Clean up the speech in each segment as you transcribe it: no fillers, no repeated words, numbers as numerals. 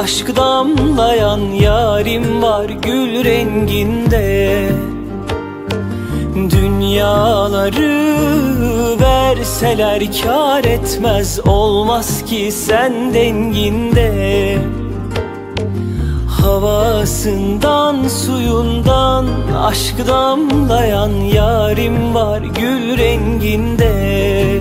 aşk damlayan yarim var gül renginde. Dünyaları verseler kâr etmez, olmaz ki sen denginde. Havasından suyundan aşk damlayan yarim var gül renginde.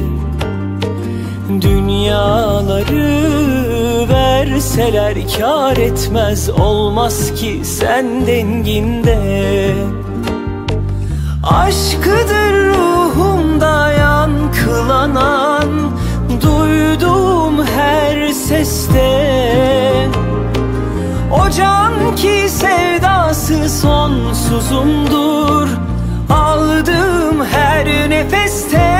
Dünyaları verseler kâr etmez, olmaz ki sen denginde. Aşkıdır ruhumda yankılanan, duyduğum her seste. O can ki sevdası sonsuzumdur, aldığım her nefeste.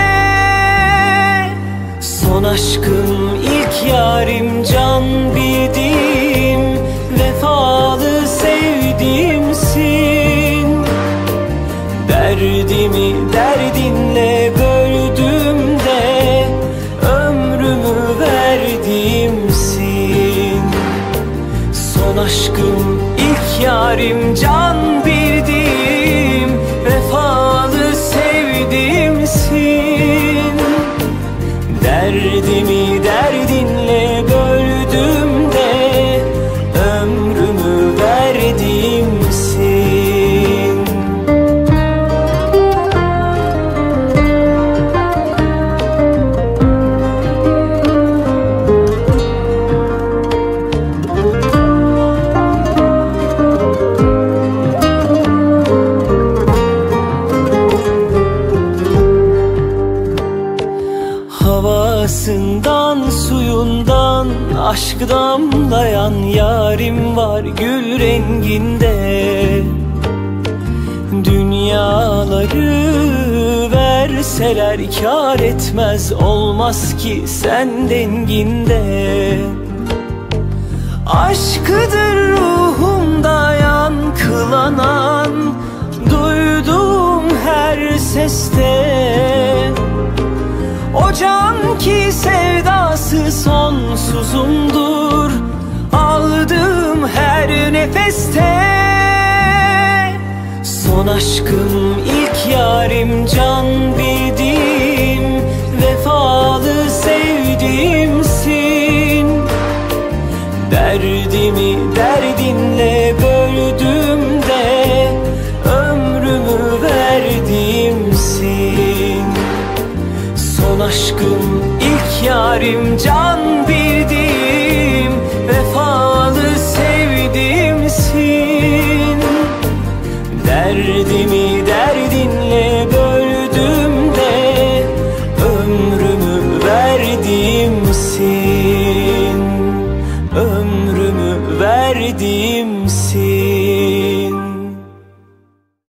Son aşkım, ilk yarim, can bildiğim, vefalı sevdiğimsin. Derdimi derdinle böldüğümde ömrümü verdiğimsin. Son aşkım, ilk yarim, can bildiğim, vefalı sevdiğimsin. Derdimi derdinle böldüğümde ömrümü verdiğimsin. Havasından suyundan aşk damlayan yarim var gül renginde. Dünyaları verseler kâr etmez, olmaz ki sen denginde. Aşkıdır ruhumda yankılanan, duyduğum her seste. O can ki sevdası sonsuzumdur, aldığım her nefeste. Son aşkım, ilk yarim, can bildiğim, vefalı sevdiğimsin. Derdimi derdinle böldüğümde ömrümü verdiğimsin. Son aşkım, ilk yarim, can